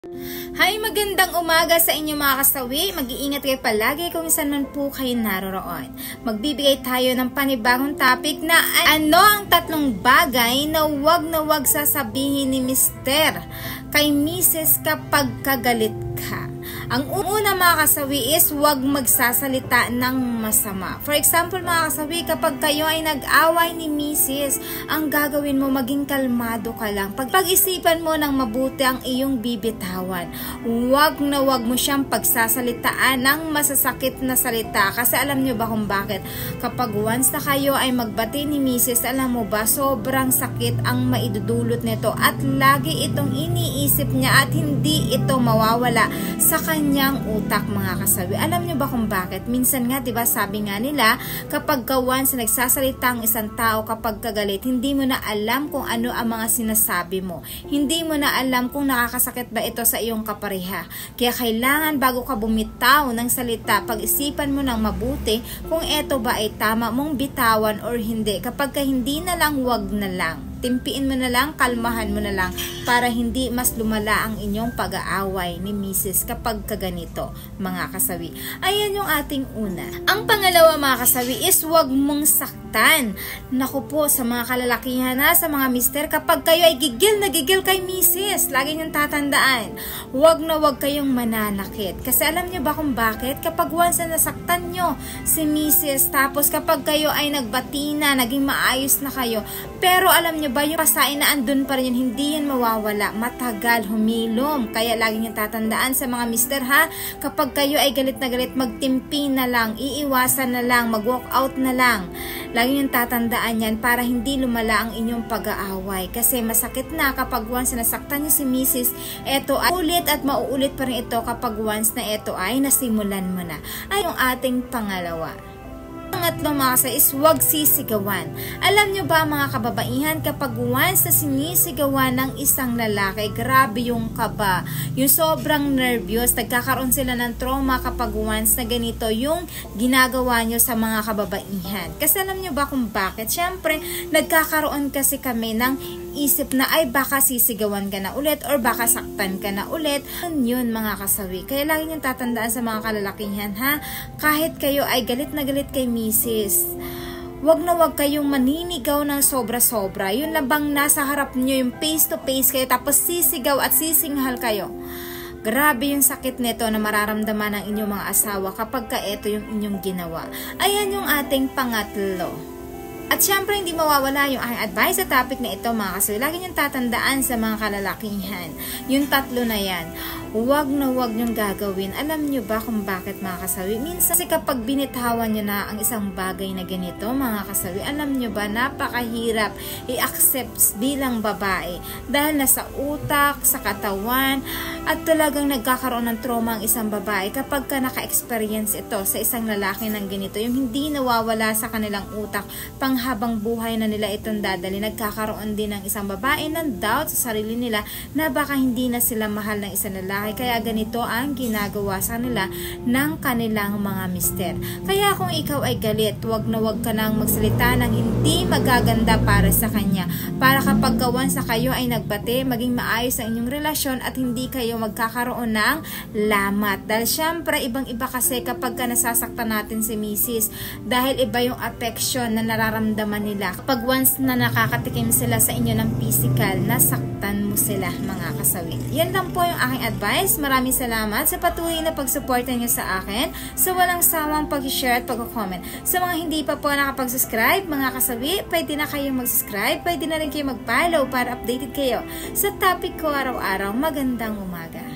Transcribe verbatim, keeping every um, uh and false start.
Hi, magandang umaga sa inyo mga kasawi. Mag-iingat kayo palagi kung saan man po kayo naroroon. Magbibigay tayo ng panibagong topic na ano ang tatlong bagay na wag na wag sasabihin ni Mister kay Misses kapag kagalit ka. Ang una mga kasawi is huwag magsasalita ng masama. For example mga kasawi, kapag kayo ay nag-away ni Misses, ang gagawin mo maging kalmado ka lang. Pag-isipan mo ng mabuti ang iyong bibitawan. Huwag na huwag mo siyang pagsasalitaan ng masasakit na salita. Kasi alam nyo ba kung bakit? Kapag once na kayo ay magbati ni Misses, alam mo ba, sobrang sakit ang maidudulot nito at lagi itong iniisip niya at hindi ito mawawala sa kanyang utak mga kasawi. Alam niyo ba kung bakit? Minsan nga, 'di ba, sabi nga nila, kapag kawan sa nagsasalita ang isang tao kapag kagalit, hindi mo na alam kung ano ang mga sinasabi mo. Hindi mo na alam kung nakakasakit ba ito sa iyong kapareha. Kaya kailangan bago ka bumitaw ng salita, pag-isipan mo ng mabuti kung ito ba ay tama mong bitawan or hindi. Kapag ka hindi na lang, wag na lang. Timpiin mo na lang, kalmahan mo na lang para hindi mas lumala ang inyong pag-aaway ni Misses kapag kaganito, mga kasawi. Ayan yung ating una. Ang pangalawa mga kasawi is huwag mong saktan. Naku po, sa mga kalalakihan na, sa mga mister, kapag kayo ay gigil na gigil kay Misses, lagi niyong tatandaan, huwag na huwag kayong mananakit. Kasi alam niyo ba kung bakit? Kapag once na nasaktan nyo si Misses, tapos kapag kayo ay nagbati na, naging maayos na kayo, pero alam niyo ba, yung pasain na andun pa rin yun, hindi yan mawawala, matagal humilom. Kaya lagi niyong tatandaan sa mga mister ha, kapag kayo ay galit na galit, magtimpi na lang, iiwasan na lang, mag-walk out na lang. Lagi niyong tatandaan yan para hindi lumala ang inyong pag-aaway. Kasi masakit na kapag once na nasaktan niyo si Misses, eto ay ulit at mauulit pa rin ito kapag once na eto ay nasimulan mo na. Ay yung ating pangalawa. Pangatlo mga kasawi is huwag sisigawan. Alam nyo ba mga kababaihan, kapag once na sinisigawan ng isang lalaki, grabe yung kaba, yung sobrang nervyos, nagkakaroon sila ng trauma kapag once na ganito yung ginagawa nyo sa mga kababaihan. Kasi alam nyo ba kung bakit? Siyempre, nagkakaroon kasi kami ng isip na ay baka sisigawan ka na ulit or baka saktan ka na ulit. Yun yun mga kasawi. Kaya lagi niyong tatandaan sa mga kalalakihan ha, kahit kayo ay galit na galit kay Misses, wag na wag kayong maninigaw ng sobra-sobra. Yun lang bang nasa harap niyo, yung face to face kayo tapos sisigaw at sisinghal kayo. Grabe yung sakit nito na mararamdaman ng inyong mga asawa kapag ka ito yung inyong ginawa. Ayan yung ating pangatlo. At syempre, hindi mawawala yung aking advice sa topic na ito mga kasawi. Lagi niyong tatandaan sa mga kalalakihan. Yung tatlo na yan, huwag na huwag niyong gagawin. Alam niyo ba kung bakit mga kasawi? Minsan kasi kapag binitawan niyo na ang isang bagay na ganito mga kasawi, alam niyo ba, napakahirap i-accept bilang babae. Dahil nasa utak, sa katawan, at talagang nagkakaroon ng trauma ang isang babae kapag ka naka-experience ito sa isang lalaki ng ganito. Yung hindi nawawala sa kanilang utak, pang habang buhay na nila itong dadali. Nagkakaroon din ng isang babae ng doubt sa sarili nila na baka hindi na sila mahal ng isang lalaki. Kaya ganito ang ginagawa sa nila ng kanilang mga mister. Kaya kung ikaw ay galit, wag na wag ka nang magsalita ng hindi magaganda para sa kanya. Para kapag gawan sa kayo ay nagbate, maging maayos ang inyong relasyon at hindi kayo magkakaroon ng lamat. Dahil syempre, ibang iba kasi kapag ka nasasaktan natin si Misses, dahil iba yung affection na nararamdaman nila. Kapag once na nakakatikim sila sa inyo ng physical, nasaktan mo sila mga kasawi. Yan lang po yung aking advice. Maraming salamat sa patuloy na pagsuporta nyo sa akin, sa walang sawang pag-share at pag-comment. Sa mga hindi pa po nakapag-subscribe mga kasawi, pwede na kayong mag-subscribe, pwede na rin kayo mag-follow para updated kayo sa topic ko araw-araw. Magandang umaga.